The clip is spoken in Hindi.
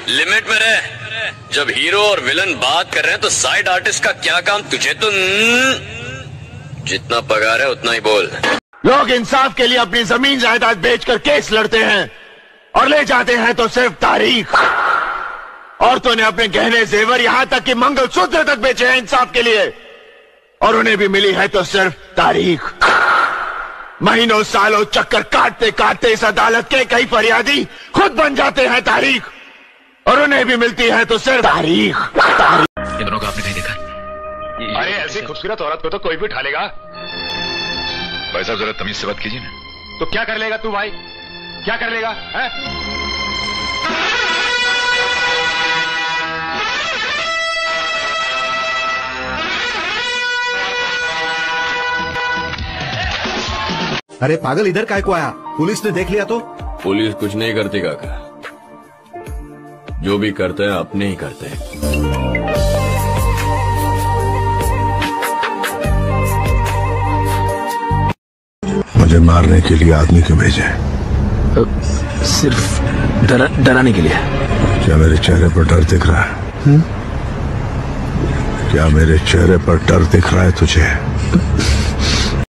लिमिट में रह। जब हीरो और विलन बात कर रहे हैं तो साइड आर्टिस्ट का क्या काम, तुझे तो जितना पगार है उतना ही बोल। लोग इंसाफ के लिए अपनी जमीन जायदाद बेचकर केस लड़ते हैं और ले जाते हैं तो सिर्फ तारीख। औरतों ने अपने गहने जेवर यहाँ तक कि मंगलसूत्र तक बेचे हैं इंसाफ के लिए, और उन्हें भी मिली है तो सिर्फ तारीख। महीनों सालों चक्कर काटते काटते इस अदालत के कई फरियादी खुद बन जाते हैं तारीख, और उन्हें भी मिलती है तो सिर्फ तारीख। इन दोनों को आपने कहीं देखा? अरे ऐसी खूबसूरत औरत को तो कोई भी उठा लेगा। भाई साहब जरा तमीज से बात कीजिए ना। तो क्या कर लेगा तू भाई, क्या कर लेगा है? अरे पागल, इधर काय को आया? पुलिस ने देख लिया तो? पुलिस कुछ नहीं करती काका, जो भी करते हैं अपने ही करते हैं। मुझे मारने के लिए आदमी क्यों भेजे? सिर्फ डराने के लिए। क्या मेरे चेहरे पर डर दिख रहा है? क्या मेरे चेहरे पर डर दिख रहा है तुझे?